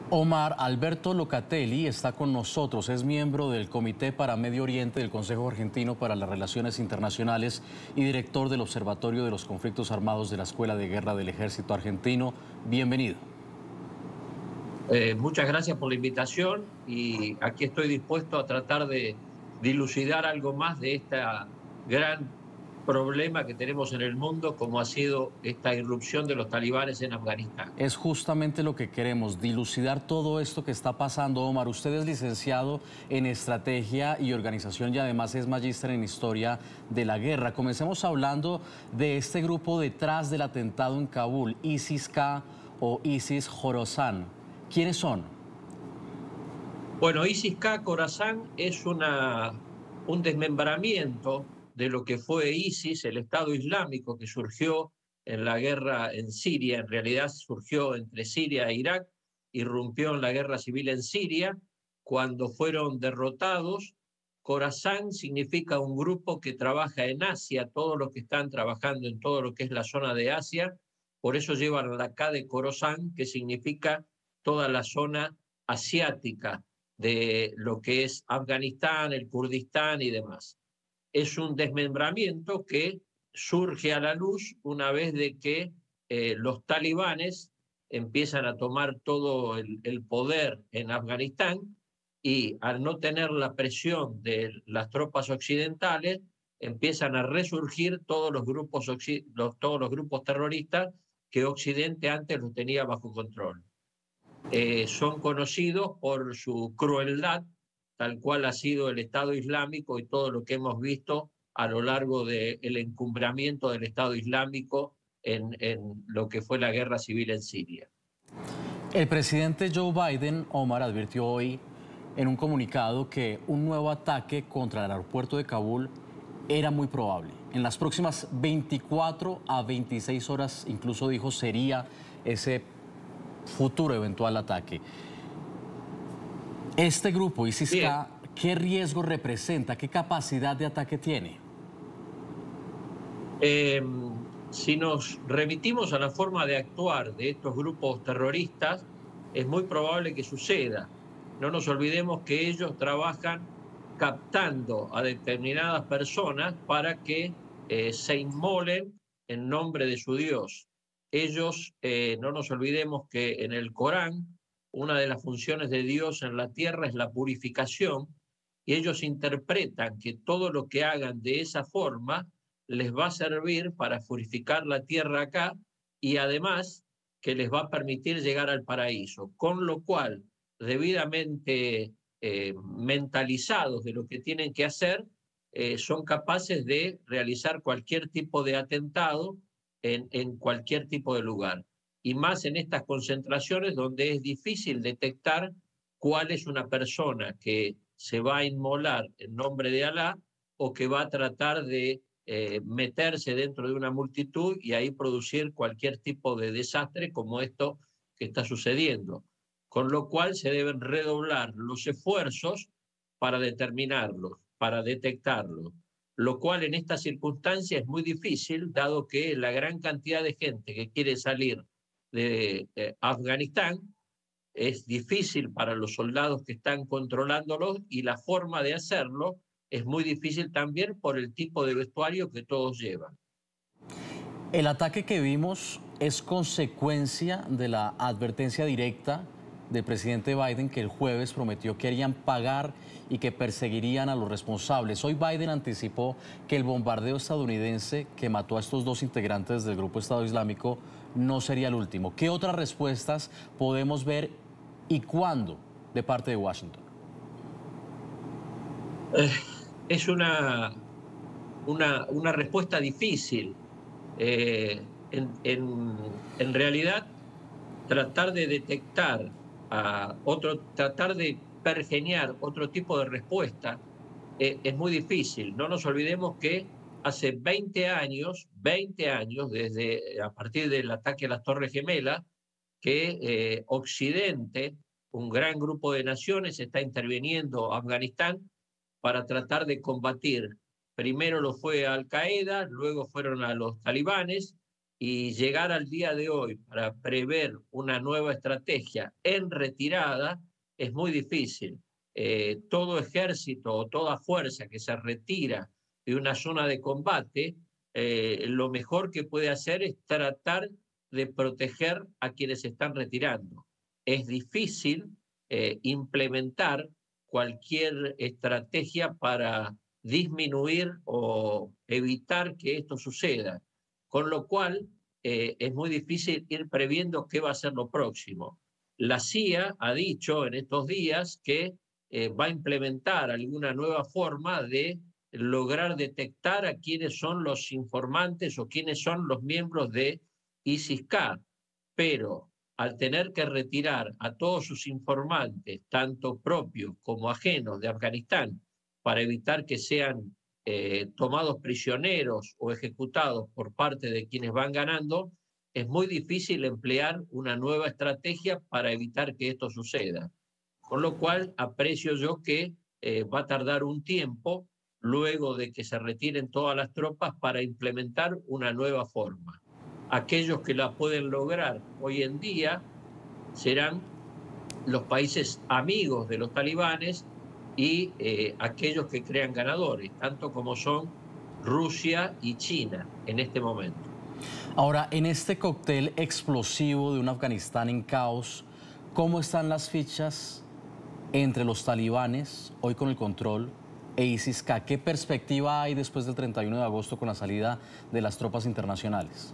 Omar Alberto Locatelli está con nosotros, es miembro del Comité para Medio Oriente del Consejo Argentino para las Relaciones Internacionales y director del Observatorio de los Conflictos Armados de la Escuela de Guerra del Ejército Argentino. Bienvenido. Muchas gracias por la invitación y aquí estoy dispuesto a tratar de dilucidar algo más de este gran problema que tenemos en el mundo, como ha sido esta irrupción de los talibanes en Afganistán. Es justamente lo que queremos, dilucidar todo esto que está pasando. Omar, usted es licenciado en Estrategia y Organización y además es magíster en Historia de la Guerra. Comencemos hablando de este grupo detrás del atentado en Kabul, ISIS-K o ISIS-Khorasan. ¿Quiénes son? Bueno, ISIS-K Khorasan es un desmembramiento de lo que fue ISIS, el Estado Islámico que surgió en la guerra en Siria. En realidad surgió entre Siria e Irak, irrumpió en la guerra civil en Siria. Cuando fueron derrotados, Khorasan significa un grupo que trabaja en Asia, todos los que están trabajando en todo lo que es la zona de Asia, por eso llevan la K de Khorasan, que significa toda la zona asiática de lo que es Afganistán, el Kurdistán y demás. Es un desmembramiento que surge a la luz una vez de que los talibanes empiezan a tomar todo el poder en Afganistán y al no tener la presión de las tropas occidentales, empiezan a resurgir todos los grupos terroristas que Occidente antes los tenía bajo control. Son conocidos por su crueldad, tal cual ha sido el Estado Islámico y todo lo que hemos visto a lo largo del encumbramiento del Estado Islámico en lo que fue la guerra civil en Siria. El presidente Joe Biden, Omar, advirtió hoy en un comunicado que un nuevo ataque contra el aeropuerto de Kabul era muy probable. En las próximas 24 a 26 horas, incluso dijo, sería ese futuro eventual ataque. Este grupo, ISIS-K, ¿qué riesgo representa? ¿Qué capacidad de ataque tiene? Si nos remitimos a la forma de actuar de estos grupos terroristas, es muy probable que suceda. No nos olvidemos que ellos trabajan captando a determinadas personas para que se inmolen en nombre de su Dios. Ellos, no nos olvidemos que en el Corán, una de las funciones de Dios en la tierra es la purificación, y ellos interpretan que todo lo que hagan de esa forma les va a servir para purificar la tierra acá y además que les va a permitir llegar al paraíso. Con lo cual, debidamente mentalizados de lo que tienen que hacer, son capaces de realizar cualquier tipo de atentado en cualquier tipo de lugar. Y más en estas concentraciones donde es difícil detectar cuál es una persona que se va a inmolar en nombre de Alá o que va a tratar de meterse dentro de una multitud y ahí producir cualquier tipo de desastre como esto que está sucediendo. Con lo cual se deben redoblar los esfuerzos para determinarlos, para detectarlos, lo cual en esta circunstancia es muy difícil, dado que la gran cantidad de gente que quiere salir de Afganistán es difícil para los soldados que están controlándolos y la forma de hacerlo es muy difícil también por el tipo de vestuario que todos llevan. El ataque que vimos es consecuencia de la advertencia directa del presidente Biden, que el jueves prometió que harían pagar y que perseguirían a los responsables. Hoy Biden anticipó que el bombardeo estadounidense que mató a estos dos integrantes del grupo Estado Islámico no sería el último. ¿Qué otras respuestas podemos ver y cuándo de parte de Washington? Es una respuesta difícil. En realidad, tratar de detectar tratar de pergeñar otro tipo de respuesta es muy difícil. No nos olvidemos que hace 20 años, desde a partir del ataque a las Torres Gemelas, que Occidente, un gran grupo de naciones, está interviniendo en Afganistán para tratar de combatir. Primero lo fue Al Qaeda, luego fueron a los talibanes, y llegar al día de hoy para prever una nueva estrategia en retirada es muy difícil. Todo ejército o toda fuerza que se retira de una zona de combate, lo mejor que puede hacer es tratar de proteger a quienes se están retirando. Es difícil implementar cualquier estrategia para disminuir o evitar que esto suceda, con lo cual es muy difícil ir previendo qué va a ser lo próximo. La CIA ha dicho en estos días que va a implementar alguna nueva forma de lograr detectar a quiénes son los informantes o quiénes son los miembros de ISIS-K, pero al tener que retirar a todos sus informantes, tanto propios como ajenos de Afganistán, para evitar que sean tomados prisioneros o ejecutados por parte de quienes van ganando, es muy difícil emplear una nueva estrategia para evitar que esto suceda. Con lo cual, aprecio yo que va a tardar un tiempo luego de que se retiren todas las tropas para implementar una nueva forma. Aquellos que la pueden lograr hoy en día serán los países amigos de los talibanes y aquellos que crean ganadores, tanto como son Rusia y China en este momento. Ahora, en este cóctel explosivo de un Afganistán en caos, ¿cómo están las fichas entre los talibanes, hoy con el control, e ISIS-K? ¿Qué perspectiva hay después del 31 de agosto con la salida de las tropas internacionales?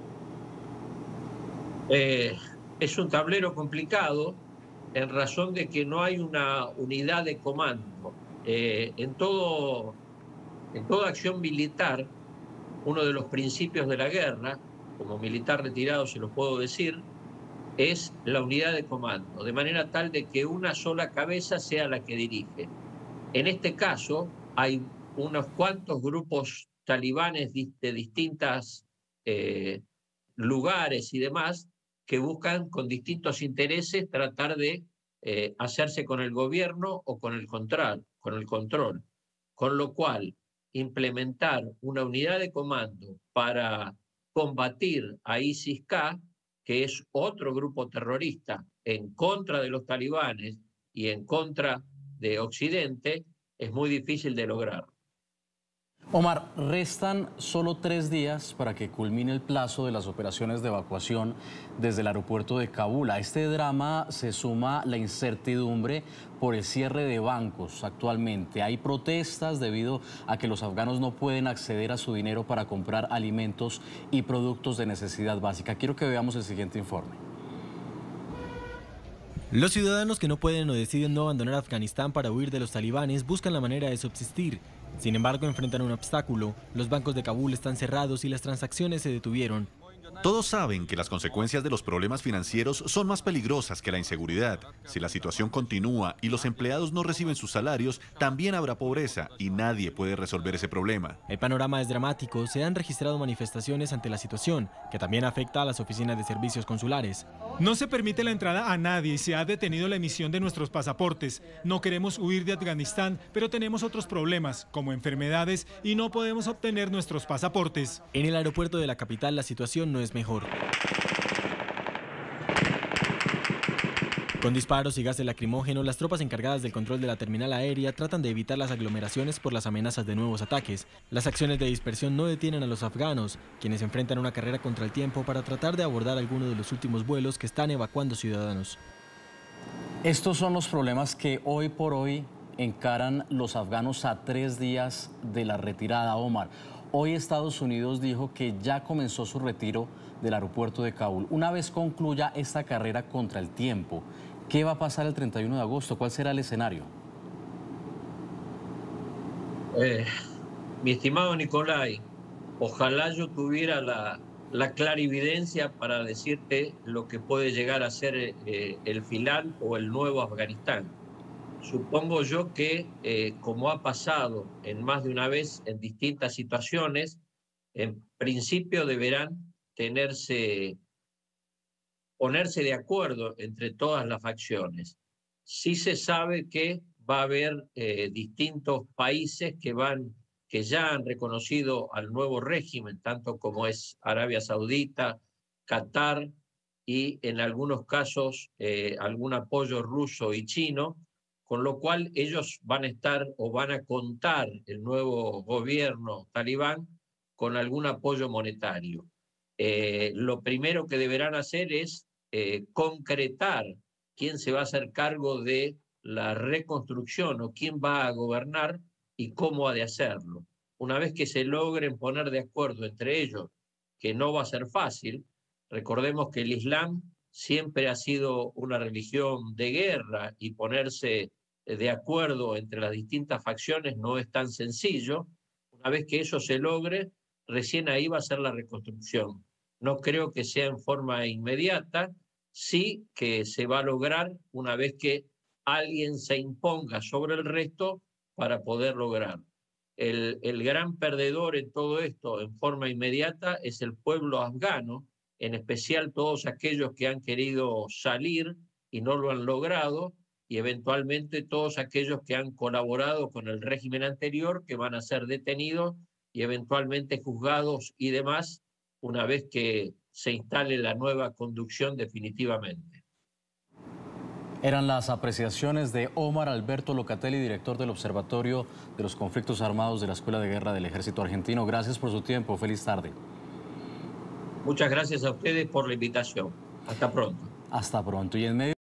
Es un tablero complicado en razón de que no hay una unidad de comando. En toda acción militar, uno de los principios de la guerra, como militar retirado se lo puedo decir, es la unidad de comando, de manera tal de que una sola cabeza sea la que dirige. En este caso, hay unos cuantos grupos talibanes de distintos lugares y demás que buscan con distintos intereses tratar de hacerse con el gobierno o con el control. Con lo cual, implementar una unidad de comando para combatir a ISIS-K, que es otro grupo terrorista en contra de los talibanes y en contra de Occidente, es muy difícil de lograr. Omar, restan solo 3 días para que culmine el plazo de las operaciones de evacuación desde el aeropuerto de Kabul. A este drama se suma la incertidumbre por el cierre de bancos actualmente. Hay protestas debido a que los afganos no pueden acceder a su dinero para comprar alimentos y productos de necesidad básica. Quiero que veamos el siguiente informe. Los ciudadanos que no pueden o deciden no abandonar Afganistán para huir de los talibanes buscan la manera de subsistir. Sin embargo, enfrentan un obstáculo. Los bancos de Kabul están cerrados y las transacciones se detuvieron. Todos saben que las consecuencias de los problemas financieros son más peligrosas que la inseguridad. Si la situación continúa y los empleados no reciben sus salarios, también habrá pobreza y nadie puede resolver ese problema. El panorama es dramático. Se han registrado manifestaciones ante la situación, que también afecta a las oficinas de servicios consulares. No se permite la entrada a nadie y se ha detenido la emisión de nuestros pasaportes. No queremos huir de Afganistán, pero tenemos otros problemas, como enfermedades, y no podemos obtener nuestros pasaportes. En el aeropuerto de la capital la situación no es mejor. Con disparos y gases lacrimógenos, las tropas encargadas del control de la terminal aérea tratan de evitar las aglomeraciones por las amenazas de nuevos ataques. Las acciones de dispersión no detienen a los afganos, quienes enfrentan una carrera contra el tiempo para tratar de abordar alguno de los últimos vuelos que están evacuando ciudadanos. Estos son los problemas que hoy por hoy encaran los afganos a 3 días de la retirada, Omar. Hoy Estados Unidos dijo que ya comenzó su retiro del aeropuerto de Kabul. Una vez concluya esta carrera contra el tiempo, ¿qué va a pasar el 31 de agosto? ¿Cuál será el escenario? Mi estimado Nicolai, ojalá yo tuviera la clarividencia para decirte lo que puede llegar a ser el final o el nuevo Afganistán. Supongo yo que, como ha pasado en más de una vez en distintas situaciones, en principio deberán ponerse de acuerdo entre todas las facciones. Sí se sabe que va a haber distintos países que que ya han reconocido al nuevo régimen, tanto como es Arabia Saudita, Qatar y en algunos casos algún apoyo ruso y chino, con lo cual ellos van a estar o van a contar el nuevo gobierno talibán con algún apoyo monetario. Lo primero que deberán hacer es concretar quién se va a hacer cargo de la reconstrucción o quién va a gobernar y cómo ha de hacerlo. Una vez que se logren poner de acuerdo entre ellos, que no va a ser fácil, recordemos que el Islam siempre ha sido una religión de guerra y ponerse de acuerdo entre las distintas facciones no es tan sencillo. Una vez que eso se logre, recién ahí va a ser la reconstrucción. No creo que sea en forma inmediata, sí que se va a lograr una vez que alguien se imponga sobre el resto para poder lograr. El gran perdedor en todo esto en forma inmediata es el pueblo afgano, en especial todos aquellos que han querido salir y no lo han logrado, y eventualmente todos aquellos que han colaborado con el régimen anterior, que van a ser detenidos y eventualmente juzgados y demás, una vez que se instale la nueva conducción definitivamente. Eran las apreciaciones de Omar Alberto Locatelli, director del Observatorio de los Conflictos Armados de la Escuela de Guerra del Ejército Argentino. Gracias por su tiempo. Feliz tarde. Muchas gracias a ustedes por la invitación. Hasta pronto. Hasta pronto. Y en medio